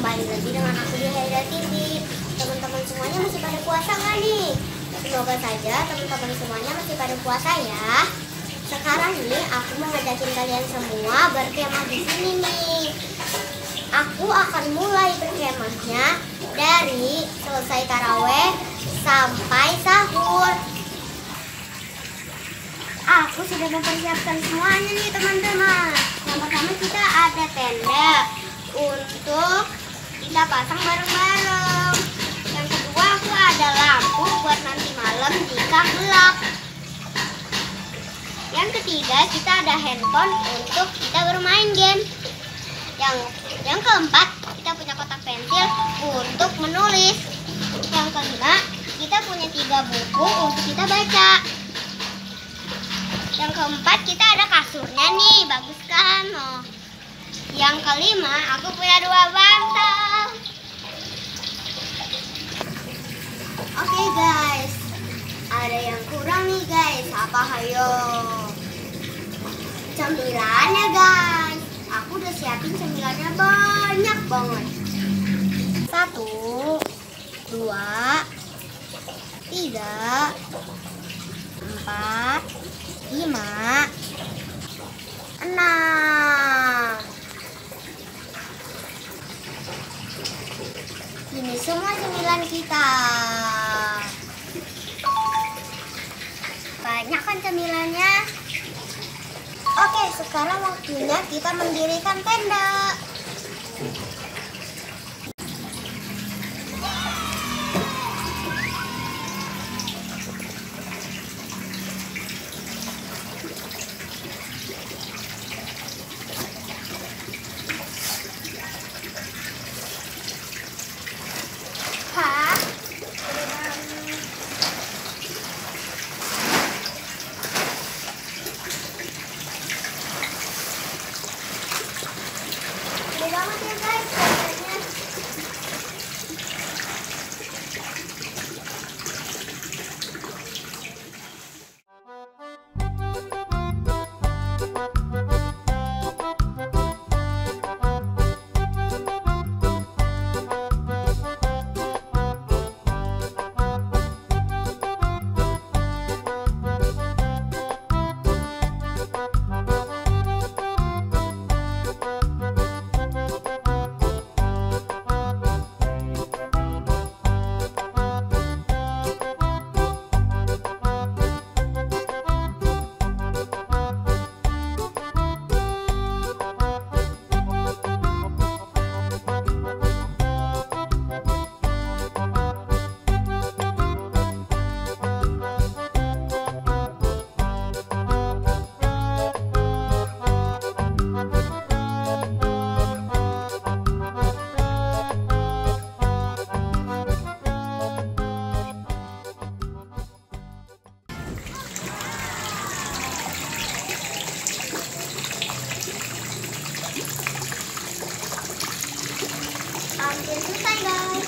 kembali lagi dengan aku di Haida TV. Teman-teman semuanya masih pada puasa nggak nih? Semoga saja teman-teman semuanya masih pada puasa ya. Sekarang nih aku mau ngajakin kalian semua berkemah di sini nih. Aku akan mulai berkemahnya dari selesai taraweh sampai sahur. Aku sudah mempersiapkan semuanya nih teman-teman. Yang pertama kita ada tenda untuk kita pasang bareng-bareng. Yang kedua aku ada lampu buat nanti malam jika gelap. Yang ketiga kita ada handphone untuk kita bermain game. Yang keempat kita punya kotak pensil untuk menulis. Yang kelima kita punya 3 buku untuk kita baca. Yang keempat kita ada kasurnya nih, bagus kan? Oh. Yang kelima aku punya 2 bantal. Oke guys, ada yang kurang nih guys. Apa hayo? Cemilannya guys. Aku udah siapin cemilannya banyak banget. 1, 2, 3, 4, 5, 6. Ini semua cemilan kita. Banyak kan cemilannya? Oke, sekarang waktunya kita mendirikan tenda. Banget ya guys tendanya. Hampir selesai guys.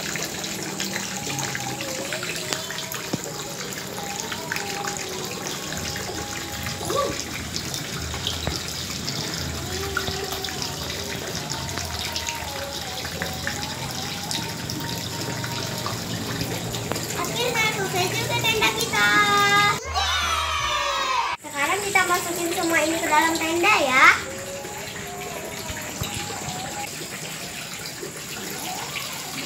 Akhirnya selesai juga tenda kita. Sekarang kita masukin semua ini ke dalam tenda ya.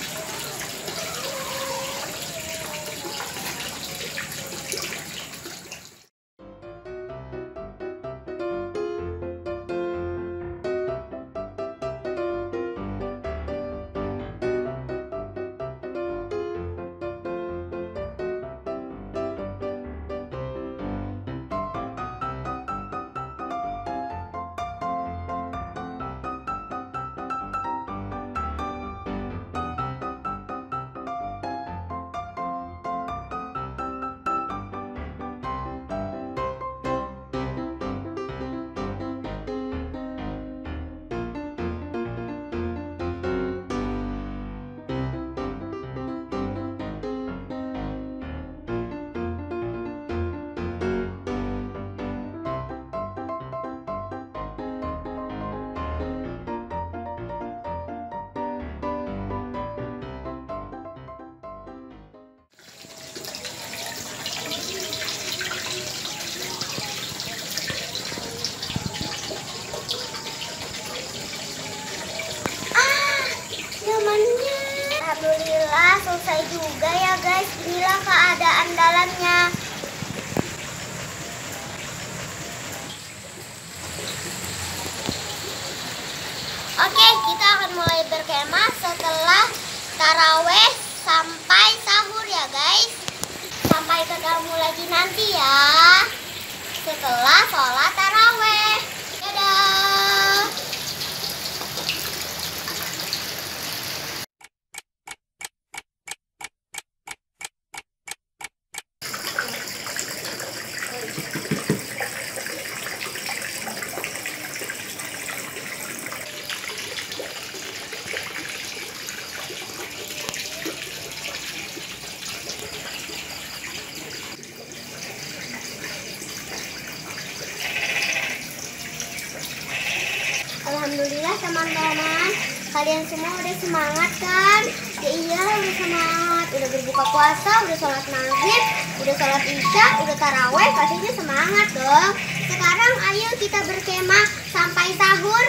selesai juga ya guys. Inilah keadaan dalamnya. Oke, kita akan mulai berkemah setelah taraweh sampai sahur ya guys. Sampai ketemu lagi nanti ya setelah sholat taraweh. Dadah. Alhamdulillah teman-teman, kalian semua udah semangat kan? Ya iya udah semangat, udah berbuka puasa, udah sholat maghrib, udah sholat isya, udah taraweh, pastinya semangat dong. Sekarang ayo kita berkemah sampai sahur.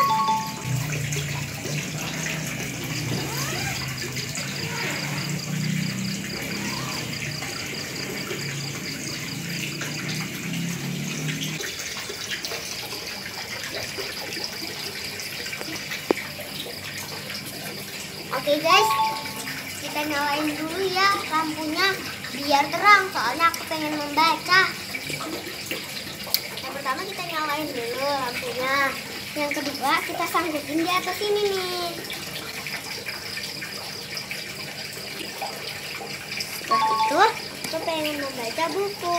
Oke guys, kita nyalain dulu ya lampunya biar terang, soalnya aku pengen membaca. Yang pertama kita nyalain dulu lampunya. Yang kedua kita sanggupin di atas ini nih. Setelah itu aku pengen membaca buku.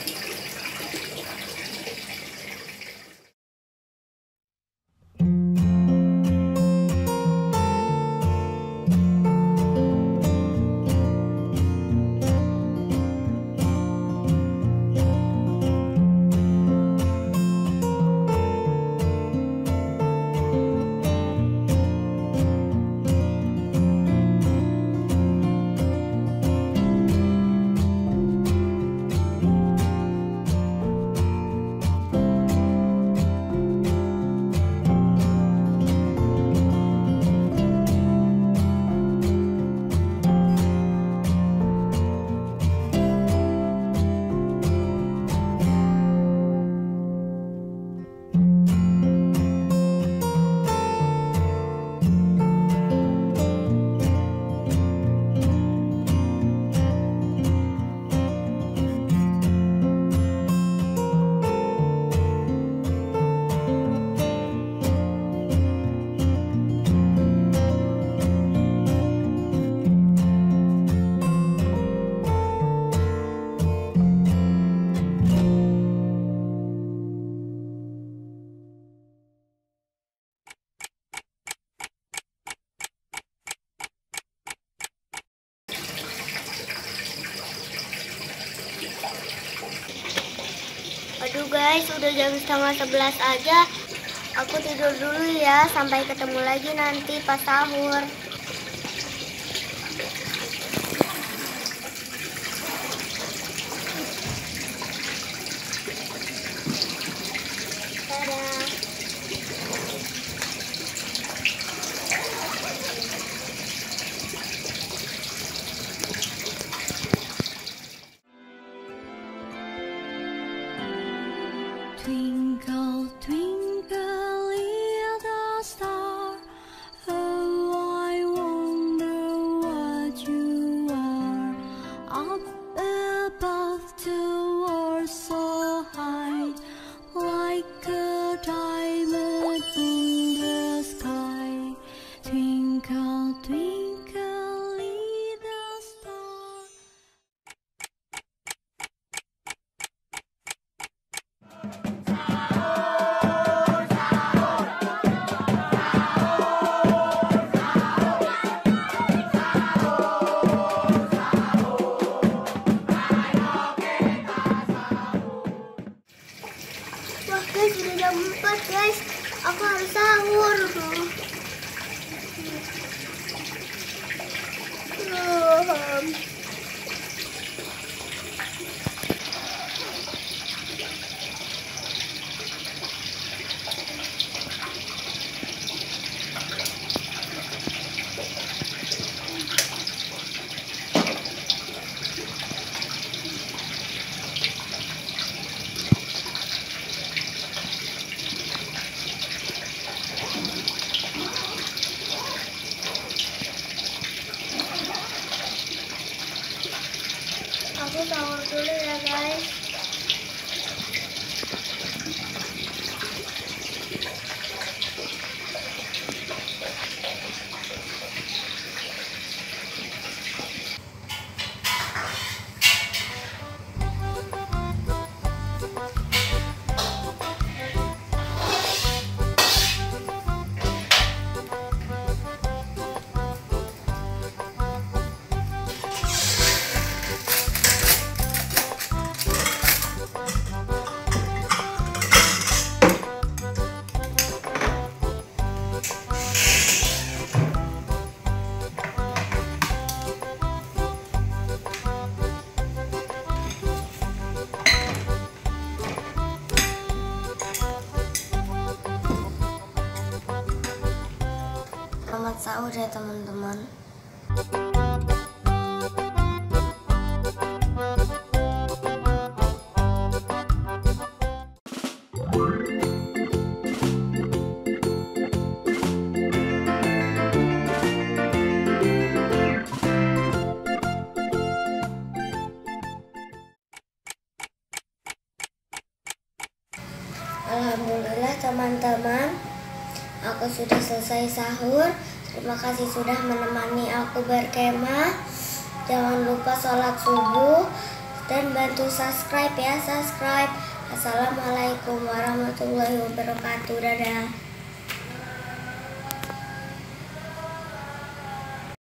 Aduh guys, udah jam 10:30 aja. Aku tidur dulu ya, sampai ketemu lagi nanti pas sahur. Dadah. Twinkle, twinkle, little star, how I Aku sahur dulu ya guys. Selamat sahur ya teman-teman. Alhamdulillah teman-teman, aku sudah selesai sahur. Terima kasih sudah menemani aku berkemah. Jangan lupa sholat subuh dan bantu subscribe ya, subscribe. Assalamualaikum warahmatullahi wabarakatuh. Dadah.